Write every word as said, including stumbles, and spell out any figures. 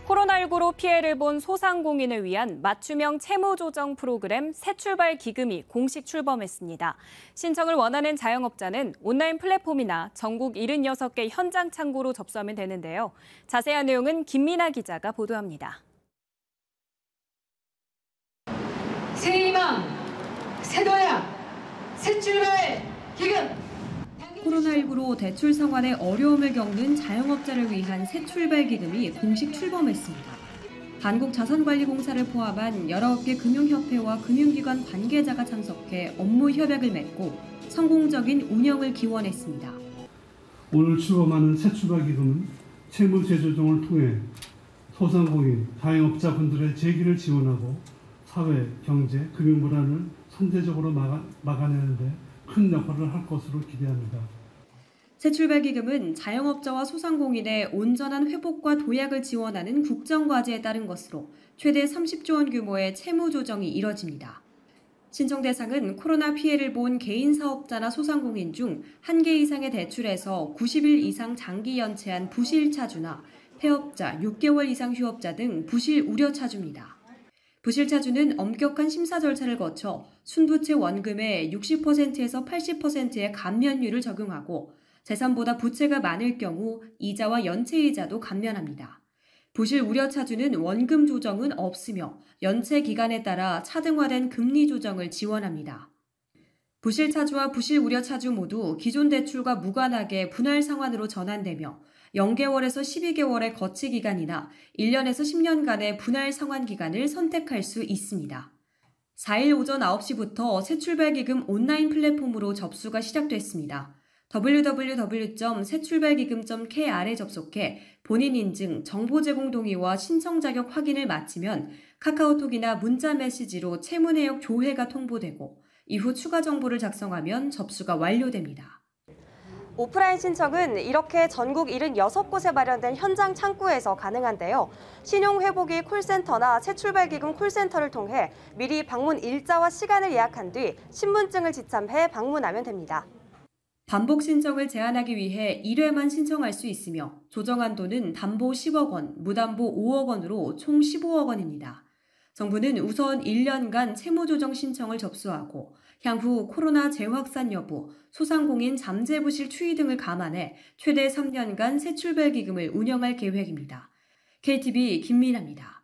코로나십구로 피해를 본 소상공인을 위한 맞춤형 채무조정 프로그램 새출발 기금이 공식 출범했습니다. 신청을 원하는 자영업자는 온라인 플랫폼이나 전국 칠십육 개 현장 창구로 접수하면 되는데요. 자세한 내용은 김민아 기자가 보도합니다. 새 희망, 새 도약, 새 출발 기금! 코로나십구로 대출 상환에 어려움을 겪는 자영업자를 위한 새 출발 기금이 공식 출범했습니다. 한국자산관리공사를 포함한 열아홉 개 금융협회와 금융기관 관계자가 참석해 업무 협약을 맺고 성공적인 운영을 기원했습니다. 오늘 출범하는 새 출발 기금은 채무 재조정을 통해 소상공인, 자영업자분들의 재기를 지원하고 사회, 경제, 금융 불안을 선제적으로 막아, 막아내는 데 큰 역할을 할 것으로 기대합니다. 새출발기금은 자영업자와 소상공인의 온전한 회복과 도약을 지원하는 국정과제에 따른 것으로 최대 삼십조 원 규모의 채무조정이 이뤄집니다. 신청 대상은 코로나 피해를 본 개인 사업자나 소상공인 중 한 개 이상의 대출에서 구십 일 이상 장기 연체한 부실차주나 폐업자, 육 개월 이상 휴업자 등 부실 우려차주입니다. 부실차주는 엄격한 심사 절차를 거쳐 순부채 원금의 육십 퍼센트에서 팔십 퍼센트의 감면율을 적용하고 재산보다 부채가 많을 경우 이자와 연체이자도 감면합니다. 부실 우려차주는 원금 조정은 없으며 연체 기간에 따라 차등화된 금리 조정을 지원합니다. 부실차주와 부실 우려차주 모두 기존 대출과 무관하게 분할 상환으로 전환되며 영 개월에서 십이 개월의 거치 기간이나 일 년에서 십 년간의 분할 상환 기간을 선택할 수 있습니다. 사 일 오전 아홉 시부터 새출발기금 온라인 플랫폼으로 접수가 시작됐습니다. 더블유 더블유 더블유 점 새출발기금 점 케이알에 접속해 본인 인증, 정보 제공 동의와 신청 자격 확인을 마치면 카카오톡이나 문자 메시지로 채무 내역 조회가 통보되고 이후 추가 정보를 작성하면 접수가 완료됩니다. 오프라인 신청은 이렇게 전국 칠십육 곳에 마련된 현장 창구에서 가능한데요. 신용회복이 콜센터나 새출발기금 콜센터를 통해 미리 방문 일자와 시간을 예약한 뒤 신분증을 지참해 방문하면 됩니다. 반복 신청을 제한하기 위해 일 회만 신청할 수 있으며 조정 한도는 담보 십억 원, 무담보 오억 원으로 총 십오억 원입니다. 정부는 우선 일 년간 채무조정 신청을 접수하고 향후 코로나 재확산 여부, 소상공인 잠재부실 추이 등을 감안해 최대 삼 년간 새출발기금을 운영할 계획입니다. 케이티비 김민아입니다.